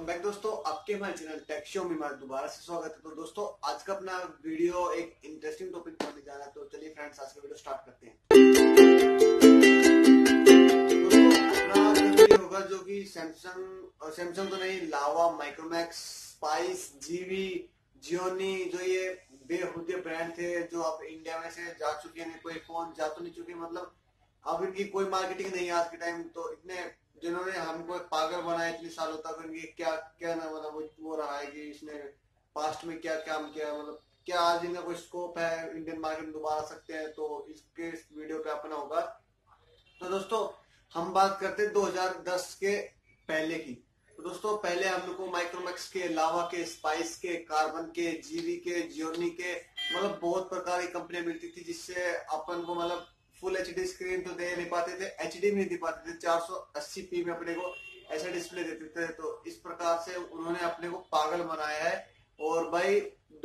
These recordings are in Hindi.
बैक दोस्तों, आपके हमारे चैनल टेक शो में हमारा दोबारा से स्वागत है। तो दोस्तों, आज का अपना वीडियो एक इंटरेस्टिंग टॉपिक पर होने जा रहा है। तो चलिए फ्रेंड्स, आज का वीडियो स्टार्ट करते हैं। दोस्तों, अपना जो वीडियो होगा जो कि सैमसंग तो नहीं, लावा, माइक्रोमैक्स, स्पाइस, जीवी, जियोनी, जो ये बेहुदे ब्रांड थे जो अब इंडिया में से जा चुके हैं। कोई फोन जा तो नहीं चुके, मतलब अब इनकी कोई मार्केटिंग नहीं है आज के टाइम। तो इतने जिन्होंने हमको एक पागल बनाया इतने सालों तक, इनकी क्या क्या ना, मतलब वो रहा है कि इसने पास्ट में क्या काम किया, मतलब क्या आज इनका कोई स्कोप है इंडियन मार्केट में दोबारा आ सकते हैं। तो इसके इस वीडियो पे अपना होगा। तो दोस्तों, हम बात करते हैं 2010 के पहले की। तो दोस्तों, पहले हम लोग को माइक्रोमैक्स के, लावा के, स्पाइस के, कार्बन के, जीवी के, जियोनी के, मतलब बहुत प्रकार की कंपनियां मिलती थी जिससे अपन को मतलब फुल एचडी स्क्रीन तो दे नहीं पाते थे, एचडी में नहीं दे पाते थे, 480p में अपने को ऐसा डिस्प्ले देते थे। तो इस प्रकार से उन्होंने अपने को पागल बनाया है। और भाई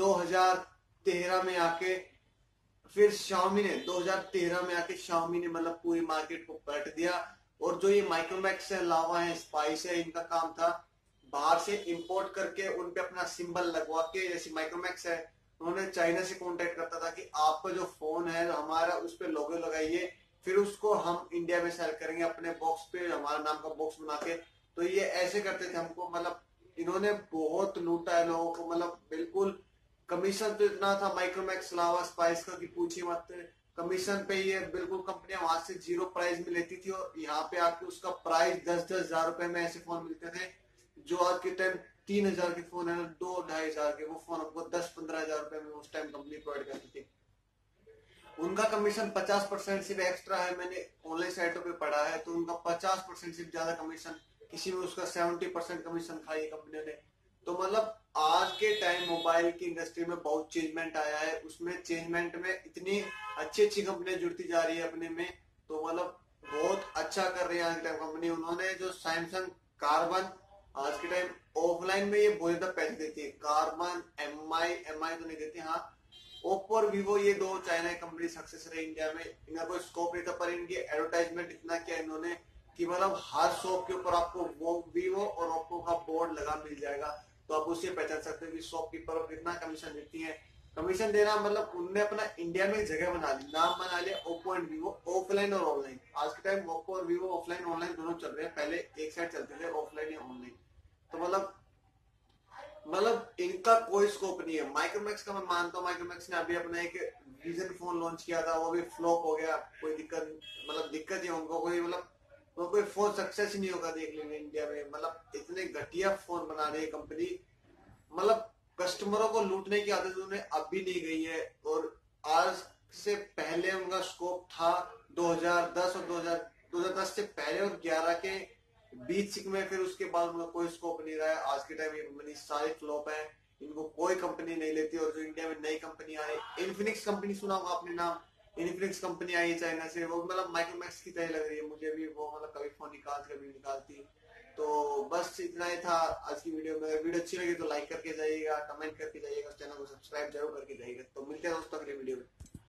2013 में आके फिर Xiaomi ने 2013 में आके Xiaomi ने मतलब पूरी मार्केट को पलट दिया। और जो ये माइक्रोमैक्स है, लावा है, स्पाइस है, इनका काम था बाहर से इंपोर्ट करके उन पे अपना सिंबल लगवा के, जैसे माइक्रोमैक्स है उन्होंने चाइना से कांटेक्ट करता था कि आपका जो फोन है हमारा उस पे लोगो लगाइए, फिर उसको हम इंडिया में सेल करेंगे अपने बॉक्स पे, हमारा नाम का बॉक्स बना के। तो ये ऐसे करते थे हमको, मतलब इन्होंने बहुत लूटा है लोगों को, मतलब बिल्कुल। कमीशन तो इतना था माइक्रोमैक्स, लावा, स्पाइस का कि पूछिए मत। कमीशन पे ये बिल्कुल कंपनियां वहां से जीरो प्राइस में लेती थी और यहाँ पे आके उसका प्राइस 10-10 हजार रुपए में ऐसे फोन मिलते थे जो आज के टाइम 3 हजार के फोन है ना, 2-2.5 हजार के, वो फोन आपको 10-15 हजार रुपए में उस टाइम कंपनी प्रोवाइड करती थी। उनका कमीशन 50% सिर्फ एक्स्ट्रा है, मैंने ऑनलाइन साइटों पे पढ़ा है। तो उनका 50% सिर्फ ज्यादा कमीशन, किसी में उसका 70% कमीशन खाई कंपनी ने। तो मतलब आज के टाइम मोबाइल की इंडस्ट्री में बहुत चेंजमेंट आया है, उसमें चेंजमेंट में इतनी अच्छी अच्छी कंपनियां जुड़ती जा रही है अपने में। तो मतलब बहुत अच्छा कर रही है आज के टाइम कंपनी। उन्होंने जो सैमसंग कार्बन, आज के टाइम ऑफलाइन में ये बहुत ज्यादा पैसे देती है। कार्बन, एम आई तो नहीं देती, हाँ ओप्पो और वीवो, ये दो चाइना कंपनी सक्सेस रही इंडिया में। इनका कोई स्कोप नहीं था, पर इनकी एडवर्टाइजमेंट इतना किया इन्होंने कि मतलब हर शॉप के ऊपर आपको वो वीवो और ओप्पो का बोर्ड लगा मिल जाएगा। तो आप उससे पहचान सकते हो कि शॉपकीपर और कितना कमीशन देती है। कमीशन देना मतलब उनने अपना इंडिया में एक जगह बना ली, नाम बना लिया ओप्पो एंड वीवो, ऑफलाइन और ऑनलाइन। आज के टाइम ओप्पो और वीवो ऑफलाइन ऑनलाइन दोनों चल रहे हैं, पहले एक साइड चलते थे ऑफलाइन या ऑनलाइन। तो मतलब इनका कोई स्कोप नहीं है। माइक्रोमैक्स का मैं मानता हूँ, माइक्रोमैक्स ने अभी अपना एक विजन फोन लॉन्च किया था, वो भी फ्लॉप हो गया। कोई दिक्कत, मतलब दिक्कत ही उनको कोई, मतलब वो कोई फोन सक्सेस ही नहीं होगा देख लेंगे इंडिया में। मतलब इतने घटिया फोन बना रही है कंपनी, मतलब कस्टमरों को लूटने की आदत उन्हें अब भी नहीं गई है। और आज से पहले उनका स्कोप था 2010 और 2010 से पहले और 11 के बीच में, फिर उसके बाद उनका कोई स्कोप नहीं रहा है। आज के टाइम ये कंपनी सारी फ्लॉप है, इनको कोई कंपनी नहीं लेती। और जो इंडिया में नई कंपनी आई, इन्फिनिक्स कंपनी सुना होगा आपने नाम, इन्फिनिक्स कंपनी आई है चाइना से, वो मतलब माइक्रोमैक्स की तरह लग रही है मुझे भी। वो मतलब कभी फोन निकालती कभी निकालती। तो बस इतना ही था आज की वीडियो में। वीडियो अच्छी लगी तो लाइक करके जाइएगा, कमेंट करके जाइएगा, चैनल को सब्सक्राइब जरूर करके जाइएगा। तो मिलते हैं दोस्तों अगले वीडियो में।